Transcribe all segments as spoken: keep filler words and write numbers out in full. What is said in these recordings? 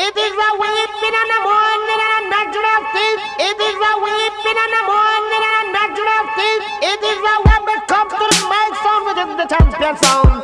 It is a weeping in the morning and a natural thief. It is a weeping in the morning and a natural thief. It is a when we come to the mic sound within the champion sound.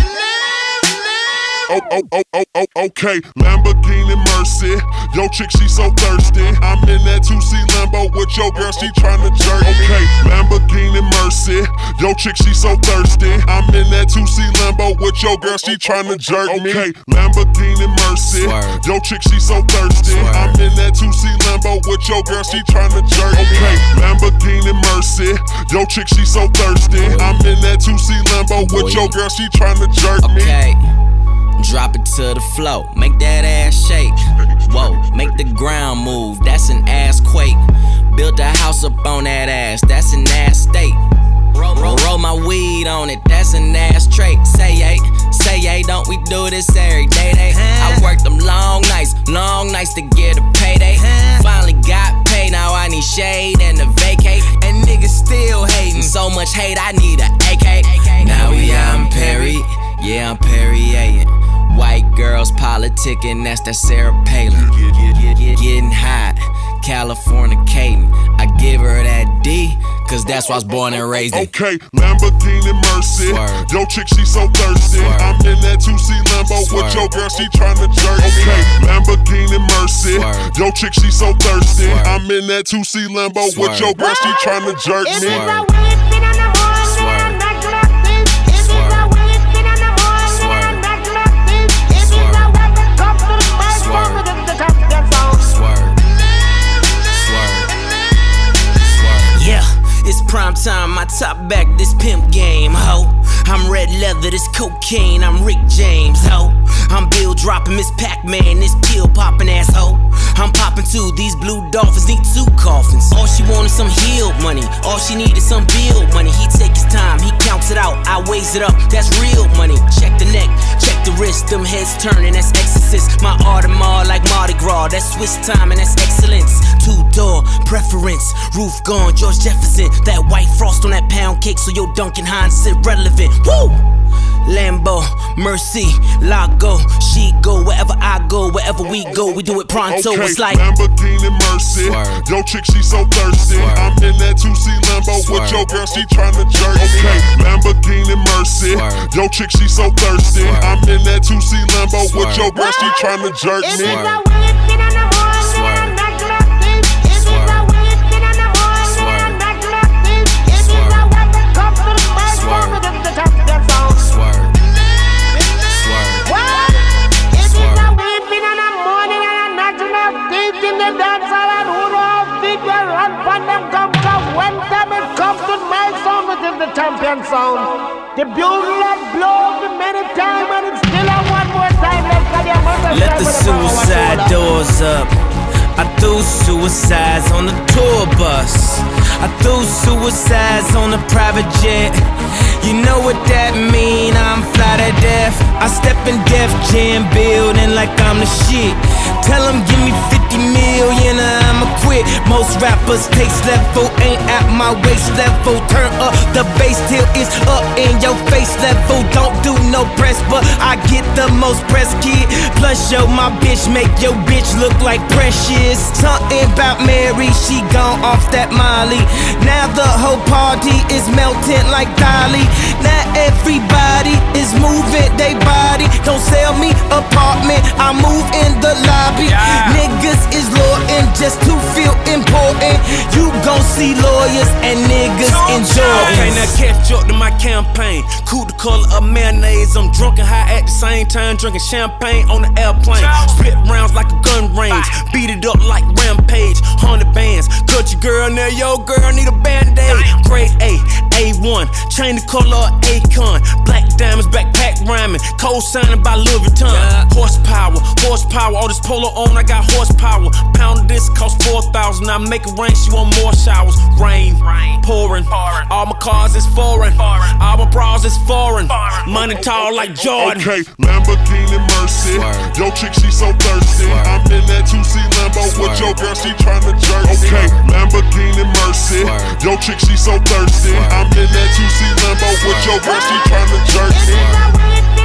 Oh, oh, oh, oh, oh, okay. Lamborghini Mercy. Yo, chick, she so thirsty. I'm in that two C Lambo with your girl, she tryna jerk. Okay, Lamborghini Mercy. Yo, chick, she so thirsty. I'm in that two C Lambo with your girl, she tryna jerk me. Okay, Lamborghini Mercy. Yo, chick, she so thirsty. I'm in that two C Lambo with your girl, she tryna jerk. Okay, Lamborghini Mercy. Yo, chick, she so thirsty. I'm in that two C Lambo with your girl, she tryna jerk me. Okay. Drop it to the floor, make that ass shake. Whoa, make the ground move, that's an ass quake. Built a house up on that ass, that's an ass state. Roll, roll, roll my weed on it, that's an ass trait. Say yay, say yay, don't we do this every day? Day. I worked them long nights, long nights to get a payday. Finally got paid, now I need shade and a vacate. And niggas still hating, so much hate, I need a A K. Now we out in Perry, yeah, I'm Perrier. White girls politicking, that's that Sarah Palin. Getting hot, Californicating. I give her that D, cause that's why I was born and raised in. Okay, Lamborghini Mercy. Swerve. Yo, chick, she so thirsty. Swerve. I'm in that two C Lambo Swerve. With your girl, she tryna jerk. Okay, Lamborghini Mercy. Swerve. Yo, chick, she so thirsty. Swerve. I'm in that two C Lambo Swerve. With your girl, she tryna jerk me. Prime time, my top back, this pimp game, ho. I'm red leather, this cocaine, I'm Rick James, ho. I'm Bill dropping Miss Pac-Man, this pill popping asshole. I'm popping too, these blue dolphins need two coffins. All she wanted some healed money, all she needed some bill money. He take his time, he counts it out, I weighs it up, that's real money. Check the neck, check the wrist, them heads turning, that's exorcist. My Audemars like Mardi Gras, that's Swiss time and that's excellence. Two door preference, roof gone, George Jefferson. That white frost on that pound cake, so your Duncan Hines irrelevant. Woo! Lambo, Mercy, Lago, she go wherever I go, wherever we go, we do it pronto. Okay, it's like Lamborghini Mercy. Swerve. Yo, chick, she so thirsty. Swerve. I'm in that two C Lambo Swerve. With your girl, she tryna jerk. Okay, Lamborghini Mercy. Swerve. Yo, chick, she so thirsty. Swerve. I'm in that two C Lambo Swerve. With your girl, she tryna jerk me. Champion sound. The bugle that blows the many times and it's still a one more time. Let's let the suicide doors up. I threw suicides on the tour bus. I threw suicides on a private jet. You know what that mean, I'm fly to death. I step in Def Jam building like I'm the shit. Tell them give me fifty million or I'ma quit. Most rappers taste level ain't at my waist level. Turn up the bass till it's up in your face level. Don't do no press, but I get the most press, kid. Plus yo, my bitch make your bitch look like Precious. Something about Mary, she gone off that Molly. Now the whole party is melting like Dolly. Now everybody is moving they body. Don't sell me apartment, I move in the lobby. Yeah. Niggas is loyal just to feel important. You gon' see lawyers and niggas enjoy. Okay, now catch up to my campaign. Cool the color of mayonnaise. I'm drunk and high at the same time, drinking champagne on the airplane. Split rounds like a gun range, beat it up like Rampage. Hundred bands, cut your girl now, yo girl need a band-aid. Grade A, A one, chain the color of Akon. Black diamonds, backpack rhyming, co-signing by Louis Vuitton. Horsepower, horsepower, all this polo on, I got horsepower. Pound of this cost four thousand, I make it rain, she want more showers. Rain, pouring, all my cars is foreign, all my bras is foreign. Money tall like Jordan. Okay, Lamborghini Mercy. Yo, chick, she so thirsty. I'm in that two C Lambo with your girl, she tryna jerk. Okay, Lamborghini Mercy. Yo, chick, she so thirsty. I'm in that two C Lambo with your girl, she tryna jerk me.